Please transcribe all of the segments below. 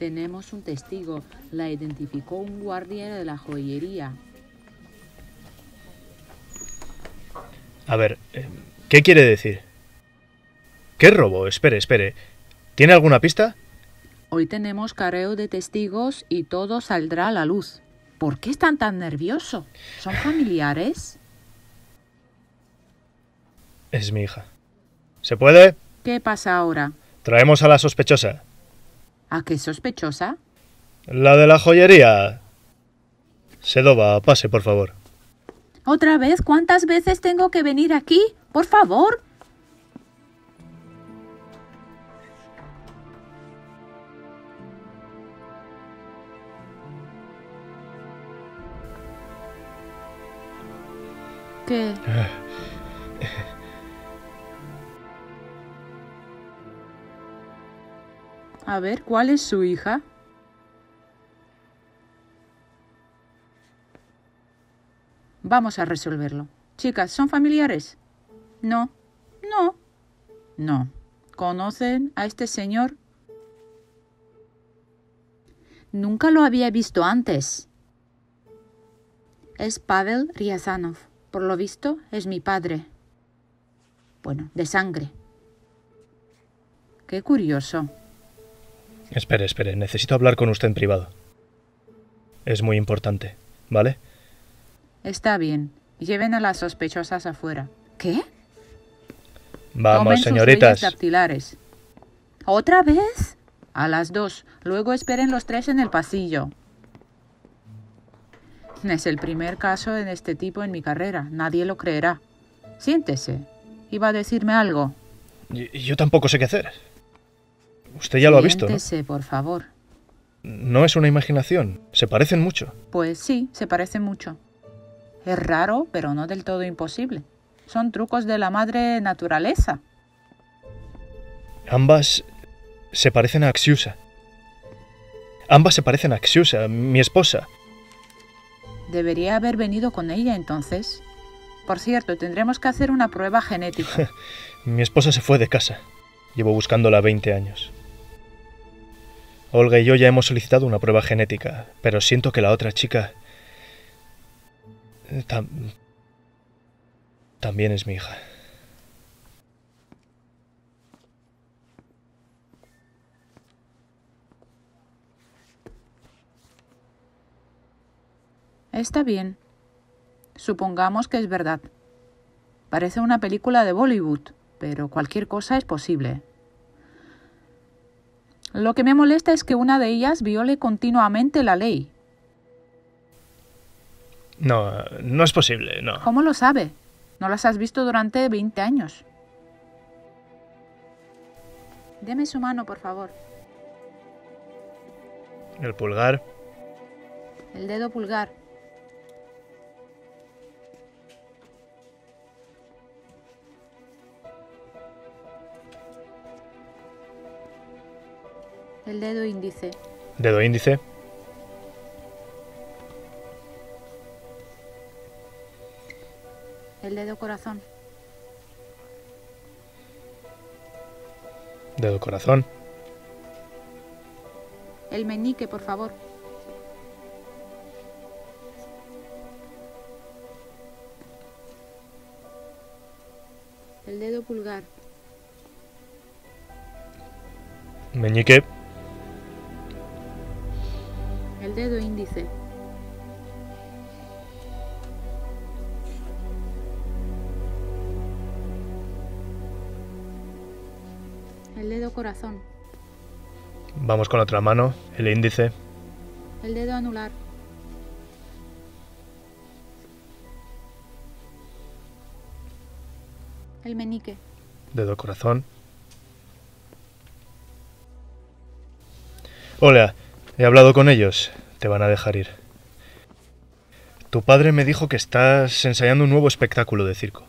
Tenemos un testigo. La identificó un guardia de la joyería. A ver, ¿qué quiere decir? ¿Qué robo? Espere. ¿Tiene alguna pista? Hoy tenemos careo de testigos y todo saldrá a la luz. ¿Por qué están tan nerviosos? ¿Son familiares? Es mi hija. ¿Se puede? ¿Qué pasa ahora? Traemos a la sospechosa. ¿A qué sospechosa? La de la joyería. Sedova, pase, por favor. ¿Otra vez? ¿Cuántas veces tengo que venir aquí? Por favor. ¿Qué? A ver, ¿cuál es su hija? Vamos a resolverlo. Chicas, ¿son familiares? No. No. No. ¿Conocen a este señor? Nunca lo había visto antes. Es Pavel Riazanov. Por lo visto, es mi padre. Bueno, de sangre. Qué curioso. Espere. Necesito hablar con usted en privado. Es muy importante, ¿vale? Está bien. Lleven a las sospechosas afuera. ¿Qué? Vamos, Tomen señoritas. sus huellas dactilares. ¿Otra vez? A las 2. Luego esperen los 3 en el pasillo. Es el primer caso de este tipo en mi carrera. Nadie lo creerá. Siéntese. ¿Iba a decirme algo? Yo tampoco sé qué hacer. Usted ya lo ha visto, ¿no? Siéntese, por favor. No es una imaginación. Se parecen mucho. Pues sí, se parece mucho. Es raro, pero no del todo imposible. Son trucos de la madre naturaleza. Ambas se parecen a Axiusa. Ambas se parecen a Axiusa, mi esposa. Debería haber venido con ella entonces. Por cierto, tendremos que hacer una prueba genética. Mi esposa se fue de casa. Llevo buscándola 20 años. Olga y yo ya hemos solicitado una prueba genética, pero siento que la otra chica también es mi hija. Está bien. Supongamos que es verdad. Parece una película de Bollywood, pero cualquier cosa es posible. Lo que me molesta es que una de ellas viole continuamente la ley. No es posible, no. ¿Cómo lo sabe? ¿No las has visto durante 20 años? Deme su mano, por favor. El pulgar. El dedo pulgar. El dedo índice. Dedo índice. El dedo corazón. Dedo corazón. El meñique, por favor. El dedo pulgar. Meñique. El dedo índice. El dedo corazón. Vamos con otra mano. El índice. El dedo anular. El meñique. Dedo corazón. Hola, he hablado con ellos. Te van a dejar ir. Tu padre me dijo que estás ensayando un nuevo espectáculo de circo.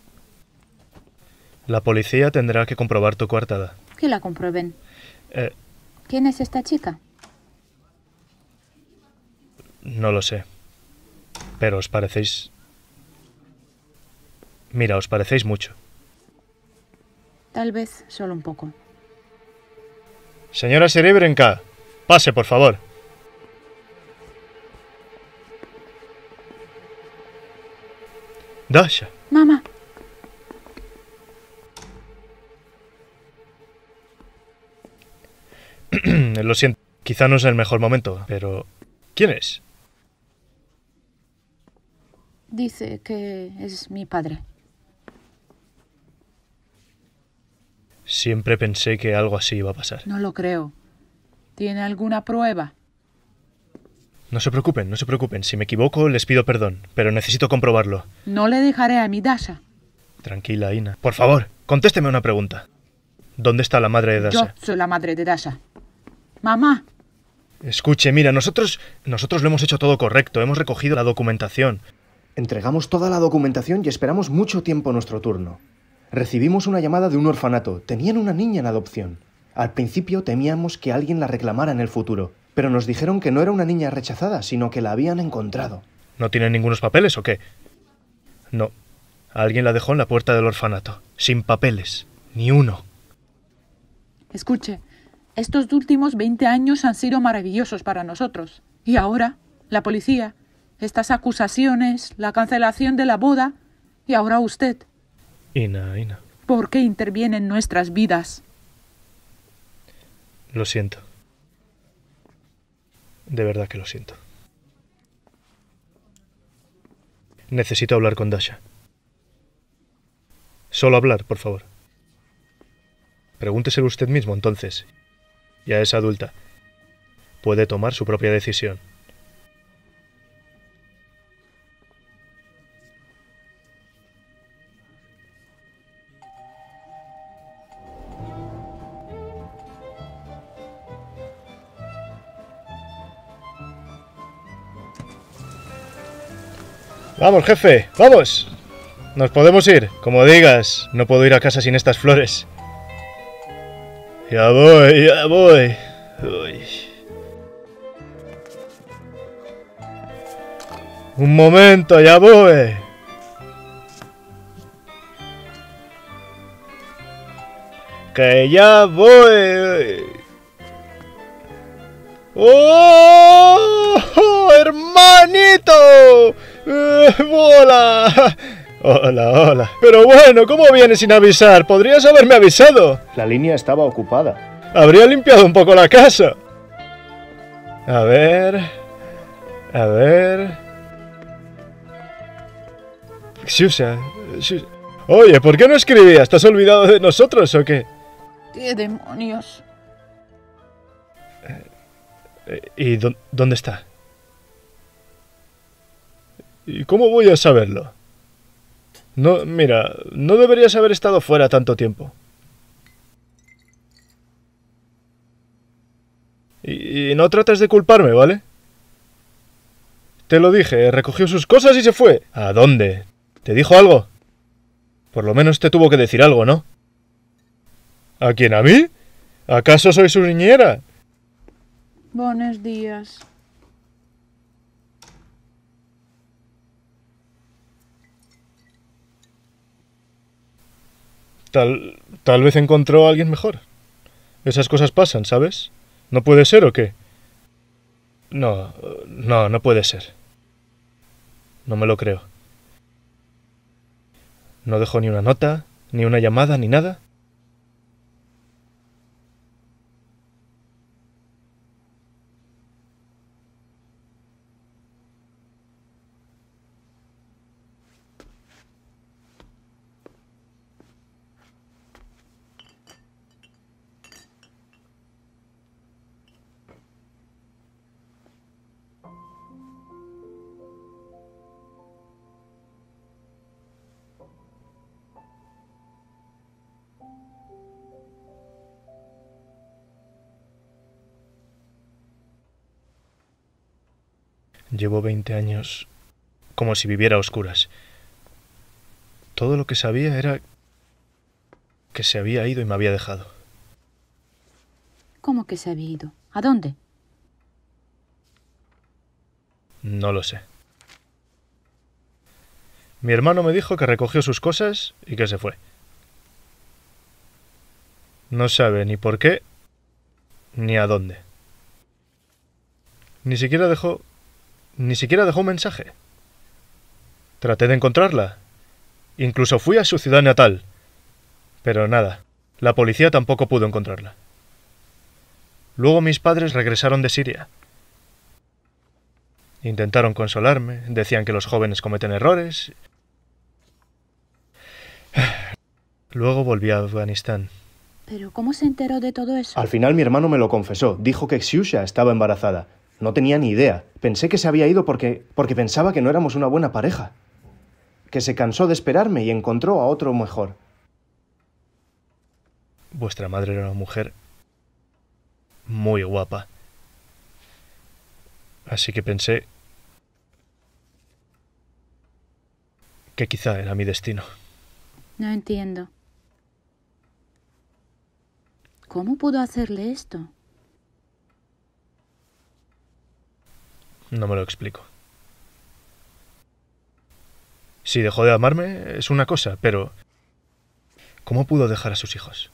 La policía tendrá que comprobar tu coartada. Que la comprueben. ¿Quién es esta chica? No lo sé. Pero os parecéis... Mira, os parecéis mucho. Tal vez solo un poco. Señora Serebrenka, Pase, por favor. Dasha. Mamá. Lo siento, quizá no es el mejor momento, pero... ¿Quién es? Dice que es mi padre. Siempre pensé que algo así iba a pasar. No lo creo. ¿Tiene alguna prueba? No se preocupen, no se preocupen. Si me equivoco, les pido perdón, pero necesito comprobarlo. No le dejaré a mi Dasha. Tranquila, Ina. Por favor, contésteme una pregunta. ¿Dónde está la madre de Dasha? Yo soy la madre de Dasha. Mamá. Escuche, mira, nosotros lo hemos hecho todo correcto. Hemos recogido la documentación. Entregamos toda la documentación y esperamos mucho tiempo nuestro turno. Recibimos una llamada de un orfanato. Tenían una niña en adopción. Al principio temíamos que alguien la reclamara en el futuro, pero nos dijeron que no era una niña rechazada, sino que la habían encontrado. ¿No tienen ningunos papeles o qué? No. Alguien la dejó en la puerta del orfanato. Sin papeles. Ni uno. Escuche, estos últimos 20 años han sido maravillosos para nosotros. Y ahora, la policía, estas acusaciones, la cancelación de la boda, y ahora usted. Ina. ¿Por qué interviene en nuestras vidas? Lo siento. De verdad que lo siento. Necesito hablar con Dasha. Solo hablar, por favor. Pregúnteselo usted mismo, entonces. Ya es adulta. Puede tomar su propia decisión. Vamos, jefe, vamos. Nos podemos ir, como digas. No puedo ir a casa sin estas flores. Ya voy. Uy. Un momento, ya voy. Que ya voy. ¡Oh! ¡Hermanito! ¡Hola! Hola. Pero bueno, ¿cómo vienes sin avisar? Podrías haberme avisado. La línea estaba ocupada. Habría limpiado un poco la casa. A ver... Xuxa. Oye, ¿por qué no escribías? ¿Te has olvidado de nosotros o qué? ¿Qué demonios? ¿Y dónde está? ¿Y cómo voy a saberlo? No, mira, no deberías haber estado fuera tanto tiempo. Y no trates de culparme, ¿vale? Te lo dije, recogió sus cosas y se fue. ¿A dónde? ¿Te dijo algo? Por lo menos te tuvo que decir algo, ¿no? ¿A quién? ¿A mí? ¿Acaso soy su niñera? Buenos días. Tal vez encontró a alguien mejor. Esas cosas pasan, ¿sabes? ¿No puede ser o qué? No puede ser. No me lo creo. ¿No dejó ni una nota, ni una llamada, ni nada? Llevo 20 años como si viviera a oscuras. Todo lo que sabía era que se había ido y me había dejado. ¿Cómo que se había ido? ¿A dónde? No lo sé. Mi hermano me dijo que recogió sus cosas y que se fue. No sabe ni por qué ni a dónde. Ni siquiera dejó un mensaje. Traté de encontrarla. Incluso fui a su ciudad natal. Pero nada, la policía tampoco pudo encontrarla. Luego mis padres regresaron de Siria. Intentaron consolarme, decían que los jóvenes cometen errores. Luego volví a Afganistán. ¿Pero cómo se enteró de todo eso? Al final mi hermano me lo confesó. Dijo que Xiusha estaba embarazada. No tenía ni idea. Pensé que se había ido porque pensaba que no éramos una buena pareja. Que se cansó de esperarme y encontró a otro mejor. Vuestra madre era una mujer muy guapa. Así que pensé que quizá era mi destino. No entiendo. ¿Cómo pudo hacerle esto? No me lo explico. Si dejó de amarme es una cosa, pero ¿cómo pudo dejar a sus hijos?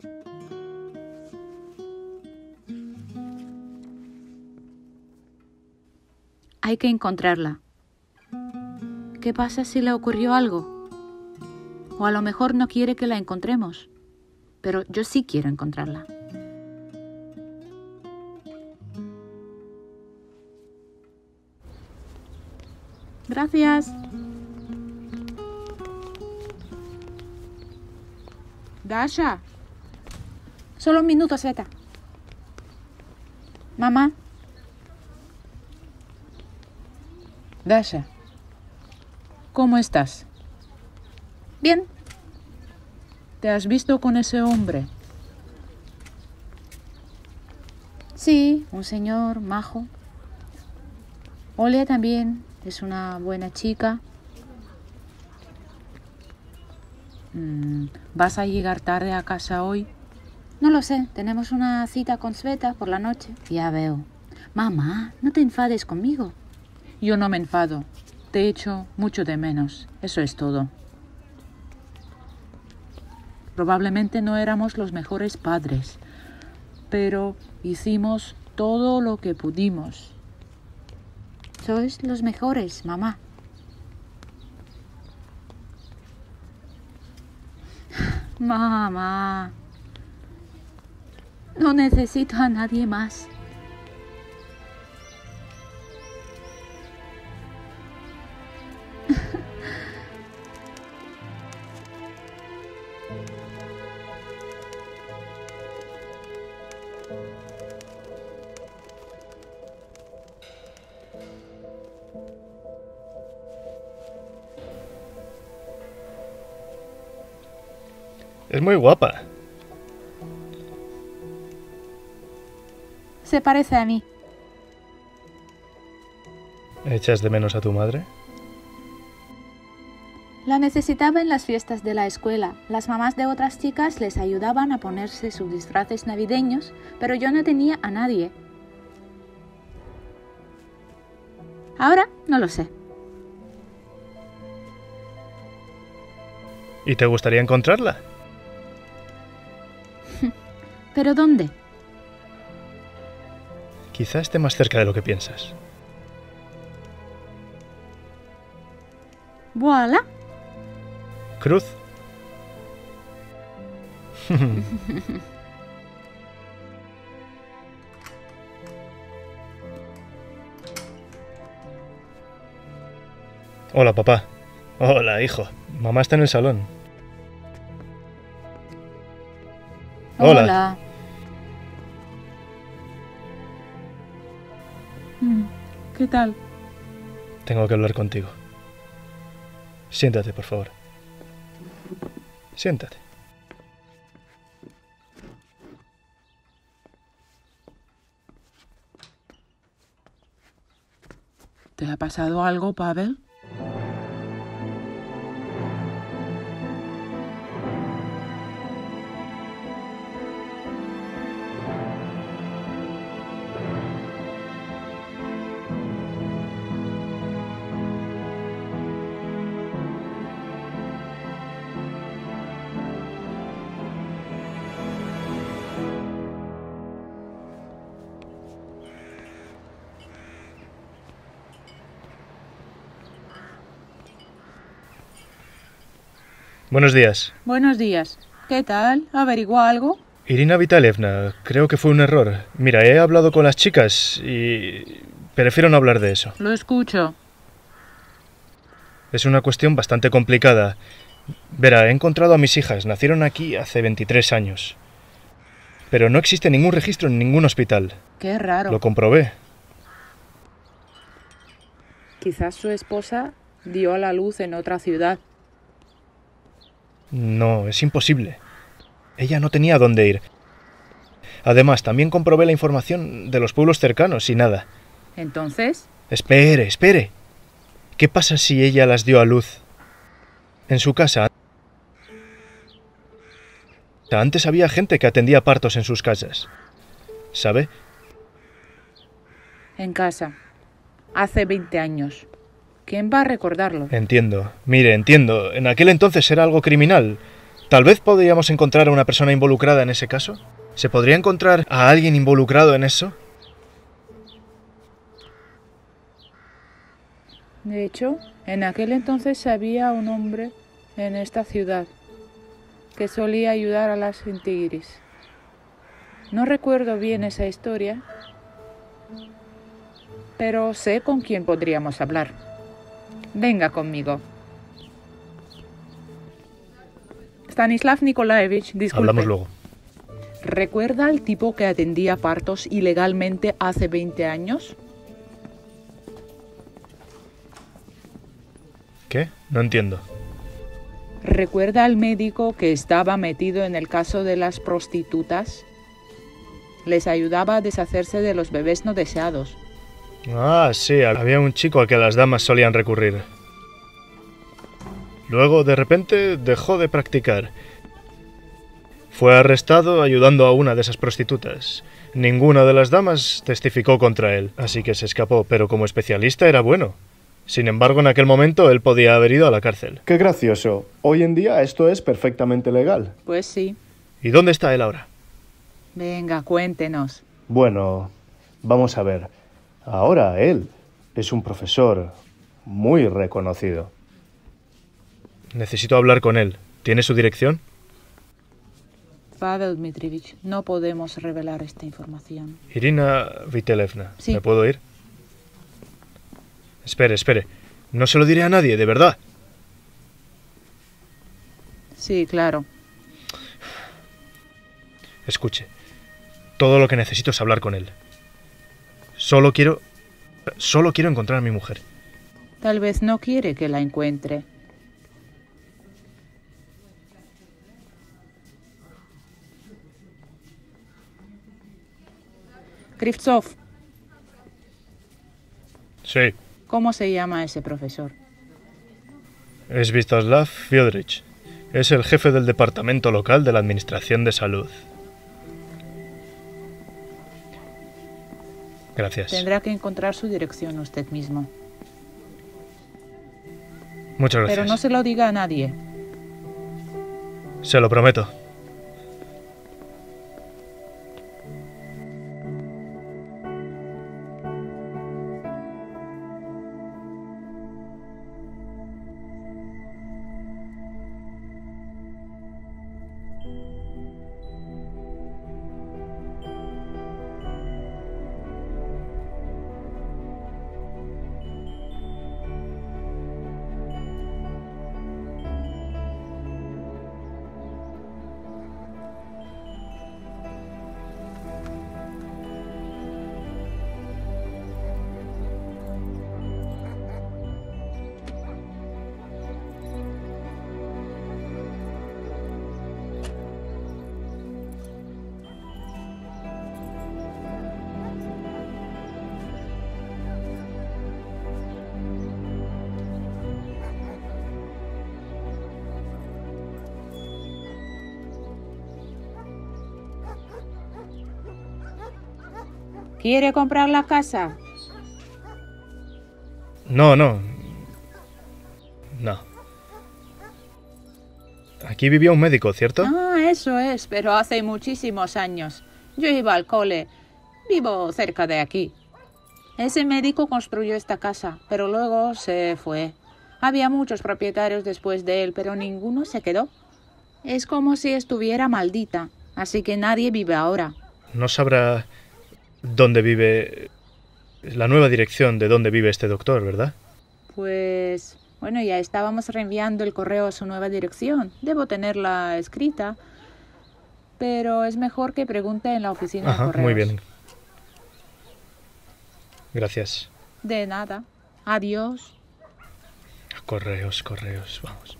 Hay que encontrarla. ¿Qué pasa si le ocurrió algo? O a lo mejor no quiere que la encontremos. Pero yo sí quiero encontrarla. Gracias. Dasha. Solo un minuto, Zeta. Mamá. Dasha. ¿Cómo estás? Bien. ¿Te has visto con ese hombre? Sí, un señor majo. Olia también es una buena chica. ¿Vas a llegar tarde a casa hoy? No lo sé, tenemos una cita con Sveta por la noche. Ya veo. Mamá, no te enfades conmigo. Yo no me enfado. Te echo mucho de menos. Eso es todo. Probablemente no éramos los mejores padres, pero hicimos todo lo que pudimos. Sois los mejores, mamá. Mamá. No necesito a nadie más. Es muy guapa. Se parece a mí. ¿Echas de menos a tu madre? La necesitaba en las fiestas de la escuela. Las mamás de otras chicas les ayudaban a ponerse sus disfraces navideños, pero yo no tenía a nadie. Ahora no lo sé. ¿Y te gustaría encontrarla? ¿Pero dónde? Quizá esté más cerca de lo que piensas. Voilà. Cruz. Hola, papá. Hola, hijo. Mamá está en el salón. Hola. ¿Qué tal? Tengo que hablar contigo. Siéntate, por favor. Siéntate. ¿Te ha pasado algo, Pavel? Buenos días. Buenos días. ¿Qué tal? ¿Averiguó algo? Irina Vitalevna, creo que fue un error. Mira, he hablado con las chicas y prefiero no hablar de eso. Lo escucho. Es una cuestión bastante complicada. Verá, he encontrado a mis hijas. Nacieron aquí hace 23 años. Pero no existe ningún registro en ningún hospital. Qué raro. Lo comprobé. Quizás su esposa dio a la luz en otra ciudad. No, es imposible. Ella no tenía dónde ir. Además, también comprobé la información de los pueblos cercanos y nada. ¿Entonces? Espere. ¿Qué pasa si ella las dio a luz en su casa? Antes había gente que atendía partos en sus casas. ¿Sabe? En casa. Hace 20 años. ¿Quién va a recordarlo? Entiendo. Mire, entiendo. En aquel entonces era algo criminal. Tal vez podríamos encontrar a una persona involucrada en ese caso. ¿Se podría encontrar a alguien involucrado en eso? De hecho, en aquel entonces había un hombre en esta ciudad que solía ayudar a las integris. No recuerdo bien esa historia, pero sé con quién podríamos hablar. Venga conmigo. Stanislav Nikolaevich, disculpe. Hablamos luego. ¿Recuerda al tipo que atendía partos ilegalmente hace 20 años? ¿Qué? No entiendo. ¿Recuerda al médico que estaba metido en el caso de las prostitutas? Les ayudaba a deshacerse de los bebés no deseados. Ah, sí, había un chico al que las damas solían recurrir. Luego, de repente, dejó de practicar. Fue arrestado ayudando a una de esas prostitutas. Ninguna de las damas testificó contra él, así que se escapó, pero como especialista era bueno. Sin embargo, en aquel momento él podía haber ido a la cárcel. Qué gracioso. Hoy en día esto es perfectamente legal. Pues sí. ¿Y dónde está él ahora? Venga, cuéntenos. Bueno, vamos a ver. Ahora él es un profesor muy reconocido. Necesito hablar con él. ¿Tiene su dirección? Pavel Dmitrievich, no podemos revelar esta información. Irina Vitalevna. Sí. ¿Me puedo ir? Espere. No se lo diré a nadie, de verdad. Sí, claro. Escuche. Todo lo que necesito es hablar con él. Solo quiero encontrar a mi mujer. Tal vez no quiere que la encuentre. Krivtsov, Sí. ¿cómo se llama ese profesor? Es Vistaslav Fyodorich. Es el jefe del departamento local de la Administración de Salud. Gracias. Tendrá que encontrar su dirección usted mismo. Muchas gracias. Pero no se lo diga a nadie. Se lo prometo. ¿Quiere comprar la casa? No. Aquí vivía un médico, ¿cierto? Ah, eso es, pero hace muchísimos años. Yo iba al cole. Vivo cerca de aquí. Ese médico construyó esta casa, pero luego se fue. Había muchos propietarios después de él, pero ninguno se quedó. Es como si estuviera maldita, así que nadie vive ahora. No sabrá dónde vive... la nueva dirección de dónde vive este doctor, ¿verdad? Pues... bueno, ya estábamos reenviando el correo a su nueva dirección. Debo tenerla escrita. Pero es mejor que pregunte en la oficina de correos. Muy bien. Gracias. De nada. Adiós. Correos, vamos.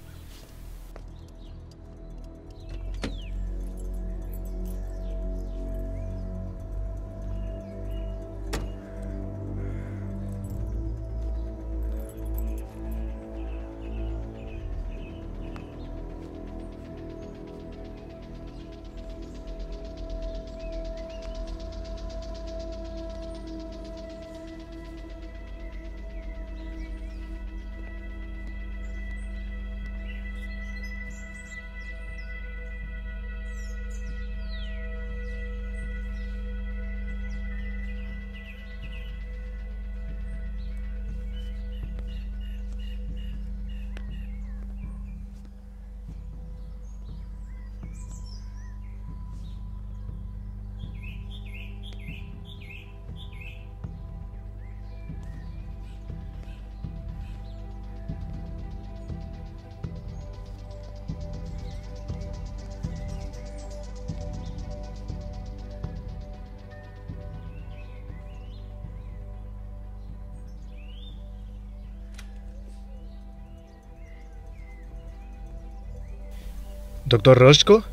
¿Doctor Roscoe?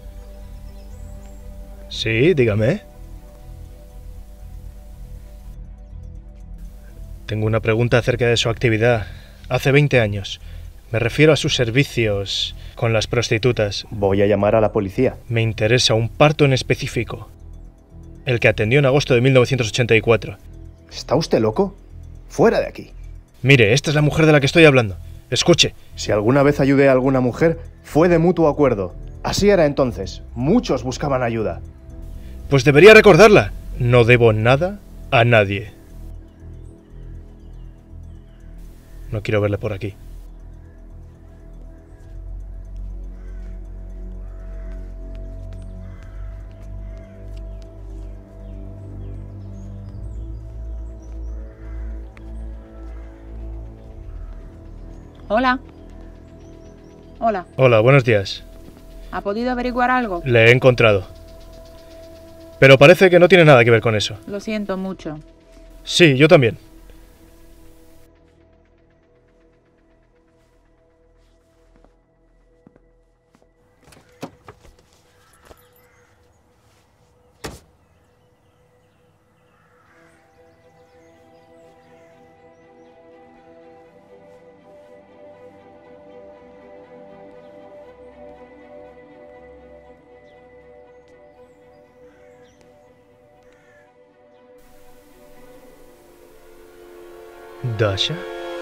Sí, dígame. Tengo una pregunta acerca de su actividad. Hace 20 años. Me refiero a sus servicios con las prostitutas. Voy a llamar a la policía. Me interesa un parto en específico. El que atendió en agosto de 1984. ¿Está usted loco? Fuera de aquí. Mire, esta es la mujer de la que estoy hablando. Escuche. Si alguna vez ayudé a alguna mujer, fue de mutuo acuerdo. Así era entonces. Muchos buscaban ayuda. Pues debería recordarla. No debo nada a nadie. No quiero verle por aquí. Hola. Hola. Hola, buenos días. ¿Ha podido averiguar algo? Le he encontrado. Pero parece que no tiene nada que ver con eso. Lo siento mucho. Sí, yo también. ¿Dasha?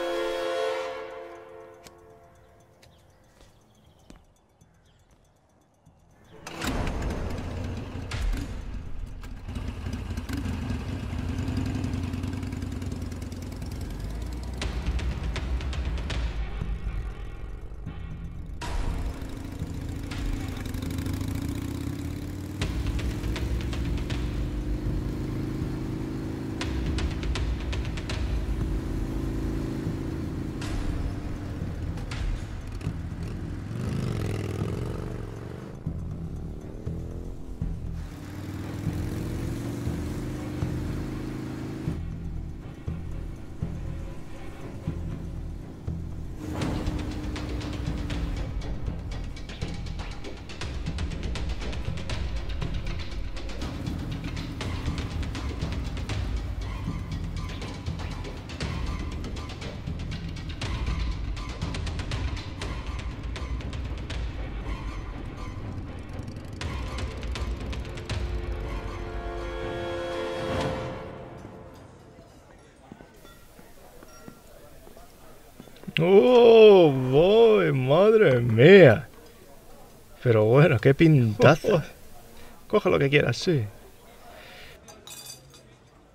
¡Oh, boy! ¡Madre mía! Pero bueno, qué pintaza. Coge lo que quieras, sí.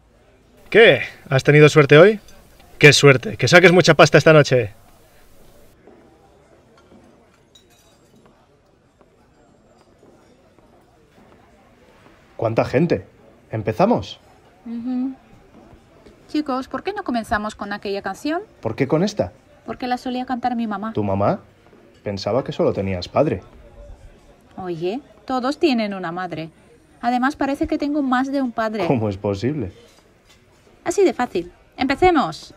¿Qué? ¿Has tenido suerte hoy? ¡Qué suerte! ¡Que saques mucha pasta esta noche! ¿Cuánta gente? ¿Empezamos? Chicos, ¿por qué no comenzamos con aquella canción? ¿Por qué con esta? Porque la solía cantar mi mamá. ¿Tu mamá? Pensaba que solo tenías padre. Oye, todos tienen una madre. Además, parece que tengo más de un padre. ¿Cómo es posible? Así de fácil. ¡Empecemos!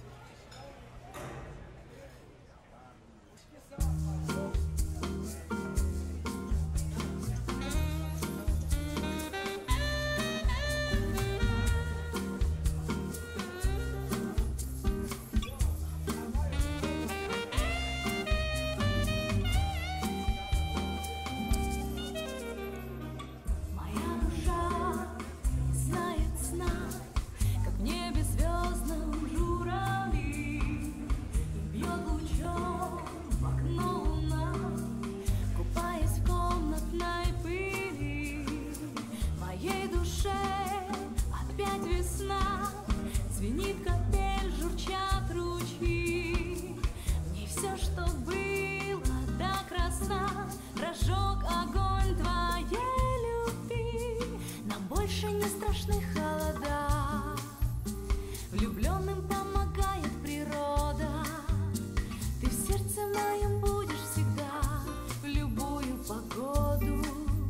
Влюбленным помогает природа. Ты в сердце моем будешь всегда, в любую погоду.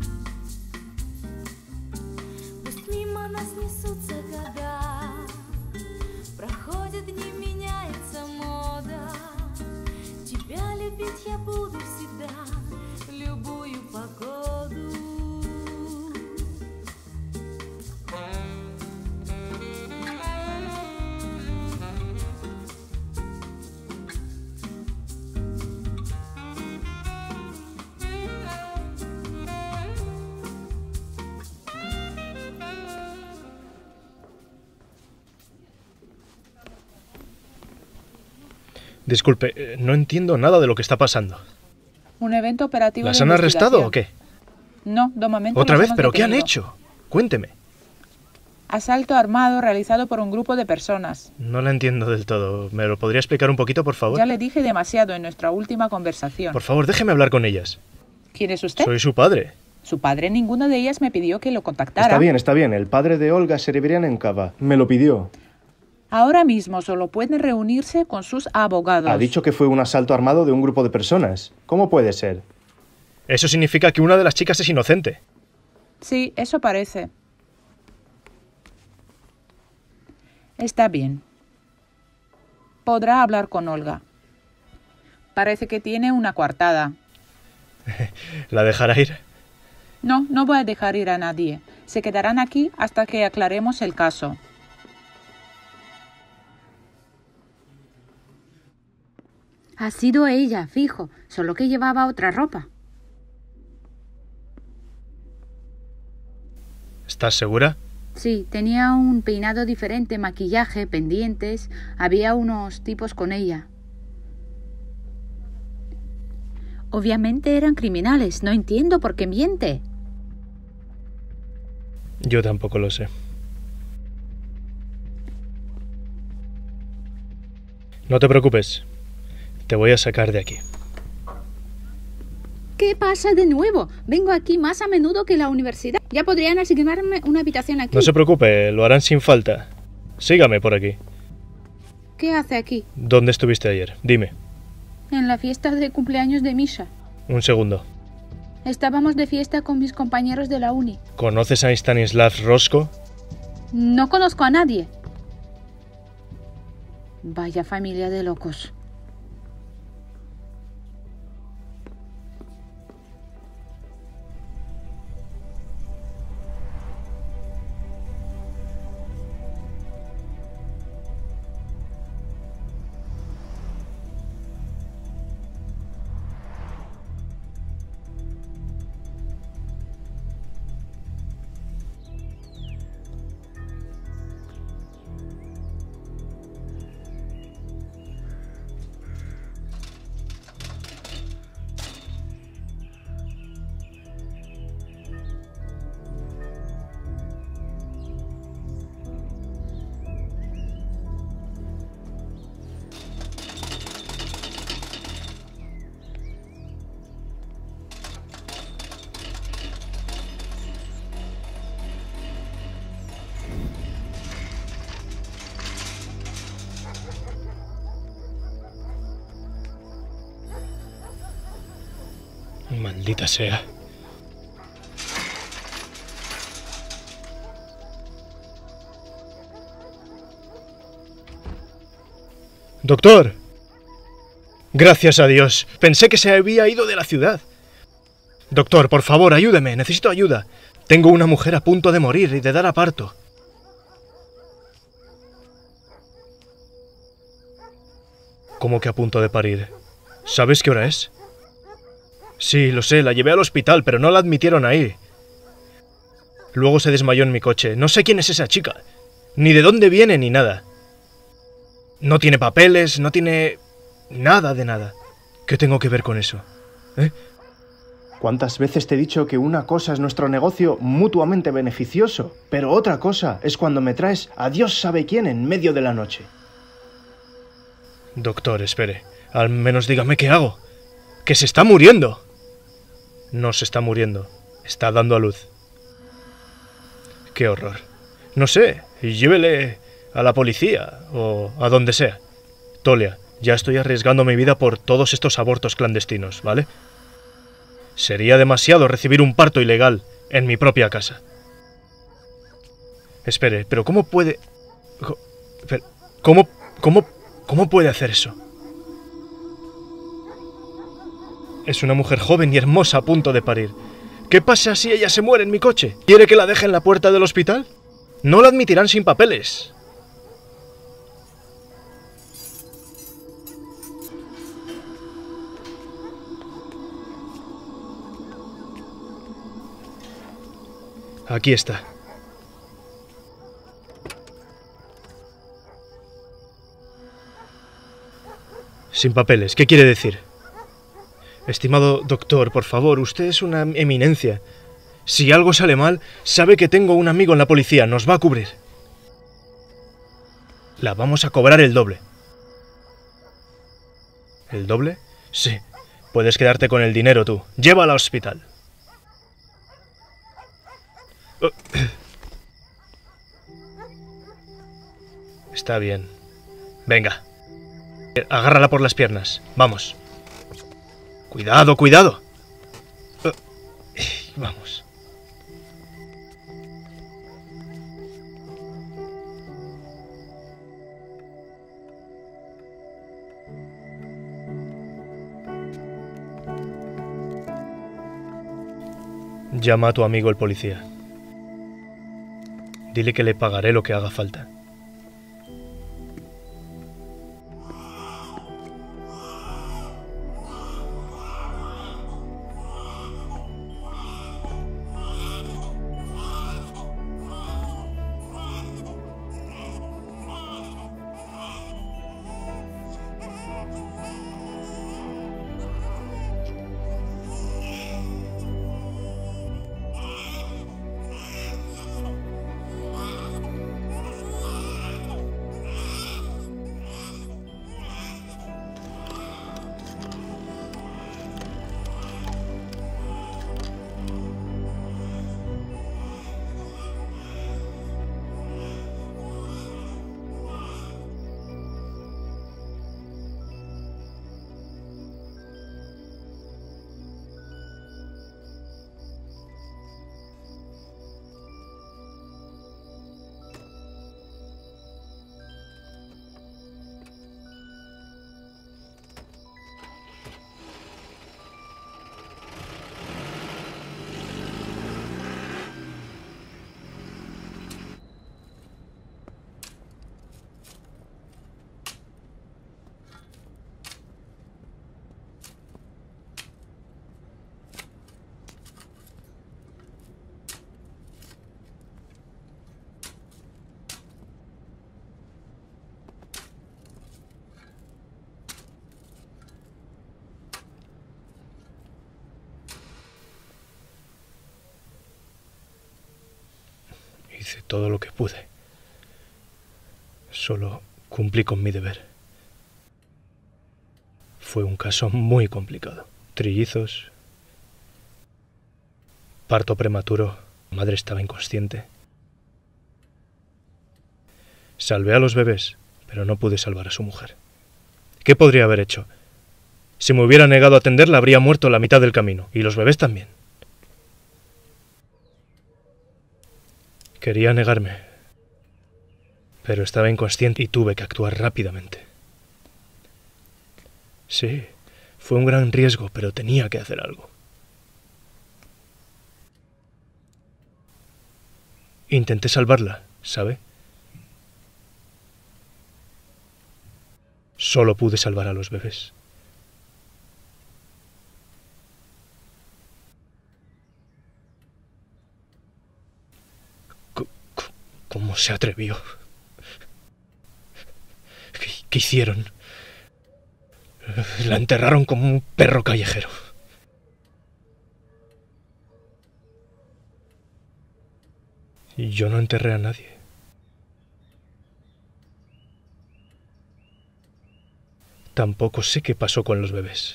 Пусть мимо нас несутся года, проходят дни, меняется мода. Тебя любить я буду всегда, в любую погоду. Disculpe, no entiendo nada de lo que está pasando. Un evento operativo ¿Las de han arrestado investigación. o qué? No, de momento ¿Otra las vez? hemos ¿Pero qué han detenido. hecho? Cuénteme. Asalto armado realizado por un grupo de personas. No la entiendo del todo. ¿Me lo podría explicar un poquito, por favor? Ya le dije demasiado en nuestra última conversación. Por favor, déjeme hablar con ellas. ¿Quién es usted? Soy su padre. Su padre, ninguna de ellas me pidió que lo contactara. Está bien. El padre de Olga Serebrianenkova me lo pidió. Ahora mismo solo pueden reunirse con sus abogados. Ha dicho que fue un asalto armado de un grupo de personas. ¿Cómo puede ser? Eso significa que una de las chicas es inocente. Sí, eso parece. Está bien. Podrá hablar con Olga. Parece que tiene una coartada. ¿La dejará ir? No, no voy a dejar ir a nadie. Se quedarán aquí hasta que aclaremos el caso. Ha sido ella, fijo, solo que llevaba otra ropa. ¿Estás segura? Sí, tenía un peinado diferente, maquillaje, pendientes. Había unos tipos con ella. Obviamente eran criminales. No entiendo por qué miente. Yo tampoco lo sé. No te preocupes. Te voy a sacar de aquí. ¿Qué pasa de nuevo? Vengo aquí más a menudo que la universidad. Ya podrían asignarme una habitación aquí. No se preocupe, lo harán sin falta. Sígame por aquí. ¿Qué hace aquí? ¿Dónde estuviste ayer? Dime. En la fiesta de cumpleaños de Misha. Un segundo. Estábamos de fiesta con mis compañeros de la uni. ¿Conoces a Stanislav Rosco? No conozco a nadie. Vaya familia de locos. Maldita sea. ¡Doctor! Gracias a Dios. Pensé que se había ido de la ciudad. Doctor, por favor, ayúdeme. Necesito ayuda. Tengo una mujer a punto de morir y de dar a parto. ¿Cómo que a punto de parir? ¿Sabes qué hora es? Sí, lo sé. La llevé al hospital, pero no la admitieron ahí. Luego se desmayó en mi coche. No sé quién es esa chica. Ni de dónde viene ni nada. No tiene papeles, no tiene... nada de nada. ¿Qué tengo que ver con eso? ¿Eh? ¿Cuántas veces te he dicho que una cosa es nuestro negocio mutuamente beneficioso, pero otra cosa es cuando me traes a Dios sabe quién en medio de la noche? Doctor, espere. Al menos dígame qué hago. ¡Que se está muriendo! No se está muriendo. Está dando a luz. ¡Qué horror! No sé. Llévele a la policía o a donde sea. Tolia, ya estoy arriesgando mi vida por todos estos abortos clandestinos, ¿vale? Sería demasiado recibir un parto ilegal en mi propia casa. Espere, pero ¿cómo puede...? ¿Cómo puede hacer eso? Es una mujer joven y hermosa a punto de parir. ¿Qué pasa si ella se muere en mi coche? ¿Quiere que la deje en la puerta del hospital? No la admitirán sin papeles. Aquí está. Sin papeles, ¿qué quiere decir? Estimado doctor, por favor, usted es una eminencia. Si algo sale mal, sabe que tengo un amigo en la policía, nos va a cubrir. La vamos a cobrar el doble. ¿El doble? Sí. Puedes quedarte con el dinero tú. Llévala al hospital. Está bien. Venga. Agárrala por las piernas. Vamos. Cuidado, cuidado. Vamos. Llama a tu amigo el policía. Dile que le pagaré lo que haga falta. Hice todo lo que pude. Solo cumplí con mi deber. Fue un caso muy complicado. Trillizos, parto prematuro, la madre estaba inconsciente. Salvé a los bebés, pero no pude salvar a su mujer. ¿Qué podría haber hecho? Si me hubiera negado a atenderla, habría muerto a la mitad del camino, y los bebés también. Quería negarme, pero estaba inconsciente y tuve que actuar rápidamente. Sí, fue un gran riesgo, pero tenía que hacer algo. Intenté salvarla, ¿sabe? Solo pude salvar a los bebés. ¿Cómo se atrevió? ¿Qué hicieron? La enterraron como un perro callejero. Y yo no enterré a nadie. Tampoco sé qué pasó con los bebés.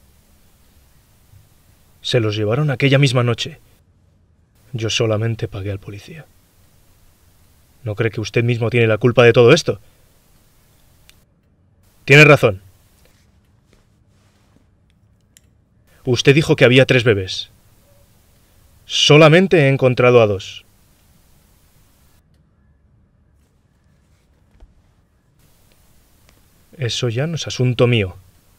Se los llevaron aquella misma noche. Yo solamente pagué al policía. ¿No cree que usted mismo tiene la culpa de todo esto? Tiene razón. Usted dijo que había 3 bebés. Solamente he encontrado a 2. Eso ya no es asunto mío.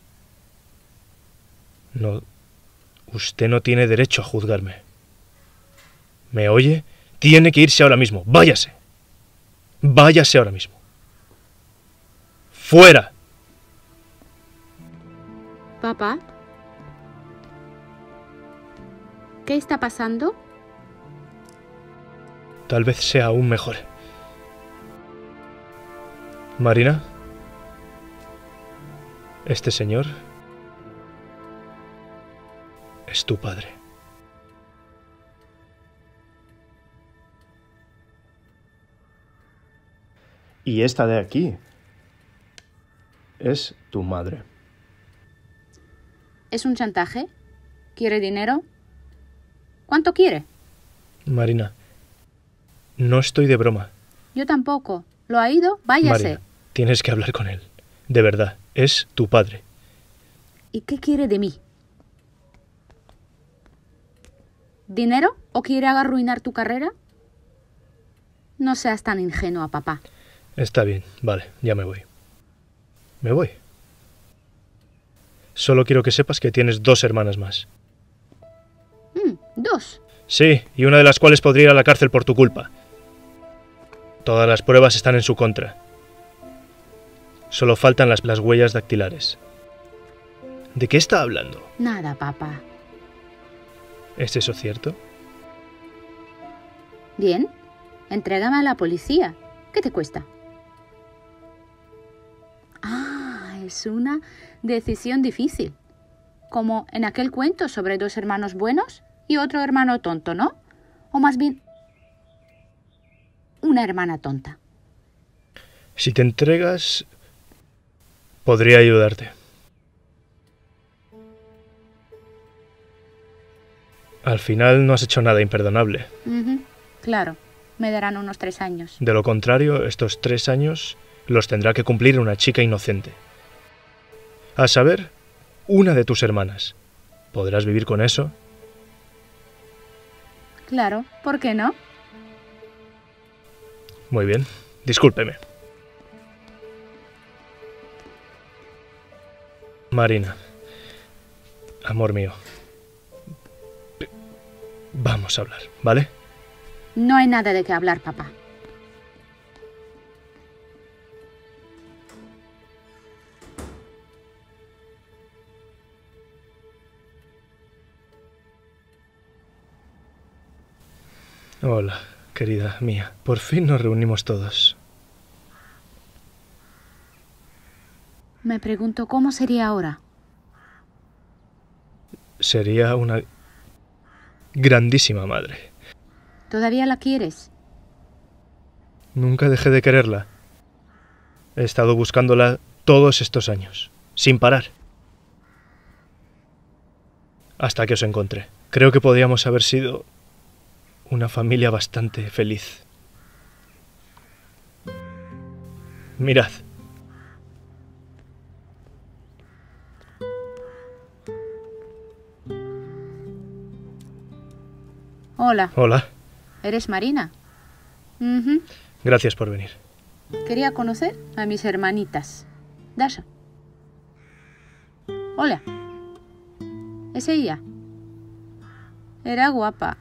No, usted no tiene derecho a juzgarme. ¿Me oye? Tiene que irse ahora mismo. Váyase. Váyase ahora mismo. ¡Fuera! Papá, ¿qué está pasando? Tal vez sea aún mejor. Marina, este señor es tu padre. Y esta de aquí es tu madre. ¿Es un chantaje? ¿Quiere dinero? ¿Cuánto quiere? Marina, no estoy de broma. Yo tampoco. ¿Lo ha ido? Váyase. Marina, tienes que hablar con él. De verdad, es tu padre. ¿Y qué quiere de mí? ¿Dinero? ¿O quiere arruinar tu carrera? No seas tan ingenua, papá. Está bien, vale, ya me voy. Me voy. Solo quiero que sepas que tienes 2 hermanas más. 2. Sí, y una de las cuales podría ir a la cárcel por tu culpa. Todas las pruebas están en su contra. Solo faltan las huellas dactilares. ¿De qué está hablando? Nada, papá. ¿Es eso cierto? Bien. Entrégame a la policía. ¿Qué te cuesta? Ah, es una decisión difícil. Como en aquel cuento sobre 2 hermanos buenos y otro hermano tonto, ¿no? O más bien, una hermana tonta. Si te entregas, podría ayudarte. Al final no has hecho nada imperdonable. Claro, me darán unos 3 años. De lo contrario, estos 3 años los tendrá que cumplir una chica inocente. A saber, una de tus hermanas. ¿Podrás vivir con eso? Claro, ¿por qué no? Muy bien, discúlpeme. Marina, amor mío, vamos a hablar, ¿vale? No hay nada de qué hablar, papá. Hola, querida mía. Por fin nos reunimos todos. Me pregunto cómo sería ahora. Sería una grandísima madre. ¿Todavía la quieres? Nunca dejé de quererla. He estado buscándola todos estos años, sin parar. Hasta que os encontré. Creo que podríamos haber sido una familia bastante feliz. Mirad. Hola, Hola. ¿eres Marina? Ujú. Gracias por venir. Quería conocer a mis hermanitas. Dasha. Hola. ¿Es ella? Era guapa.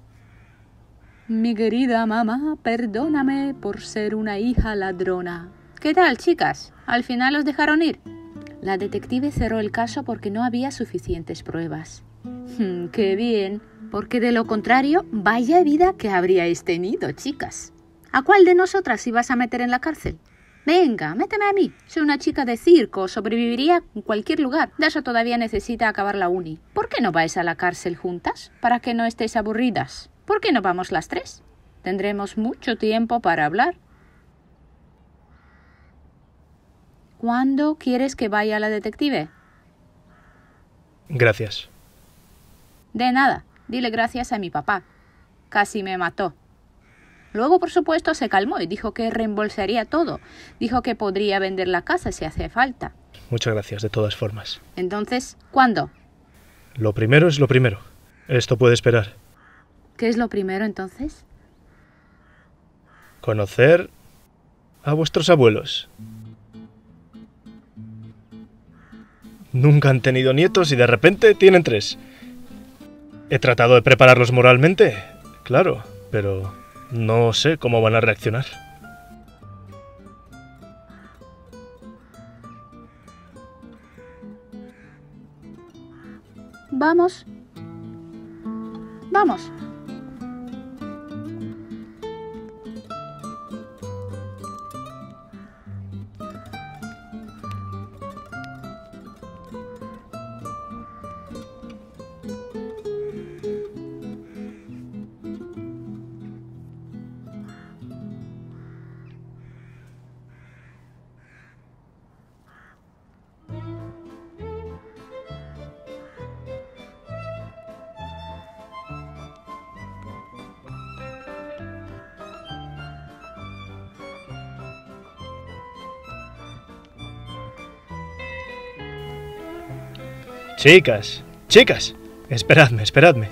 Mi querida mamá, perdóname por ser una hija ladrona. ¿Qué tal, chicas? ¿Al final os dejaron ir? La detective cerró el caso porque no había suficientes pruebas. ¡Qué bien! Porque de lo contrario, vaya vida que habríais tenido, chicas. ¿A cuál de nosotras ibas a meter en la cárcel? Venga, méteme a mí. Soy una chica de circo, sobreviviría en cualquier lugar. Dasha todavía necesita acabar la uni. ¿Por qué no vais a la cárcel juntas? Para que no estéis aburridas. ¿Por qué no vamos las tres? Tendremos mucho tiempo para hablar. ¿Cuándo quieres que vaya la detective? Gracias. De nada. Dile gracias a mi papá. Casi me mató. Luego, por supuesto, se calmó y dijo que reembolsaría todo. Dijo que podría vender la casa si hace falta. Muchas gracias, de todas formas. Entonces, ¿cuándo? Lo primero es lo primero. Esto puede esperar. ¿Qué es lo primero, entonces? Conocer a vuestros abuelos. Nunca han tenido nietos y de repente tienen 3. He tratado de prepararlos moralmente, claro, pero no sé cómo van a reaccionar. Vamos. Vamos. Chicas, chicas, esperadme.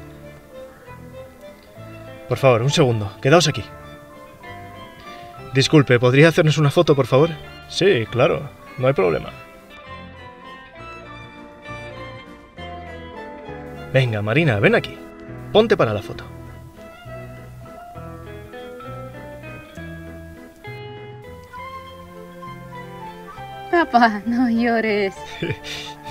Por favor, un segundo, quedaos aquí. Disculpe, ¿podría hacernos una foto, por favor? Sí, claro, no hay problema. Venga, Marina, ven aquí. Ponte para la foto. Papá, no llores.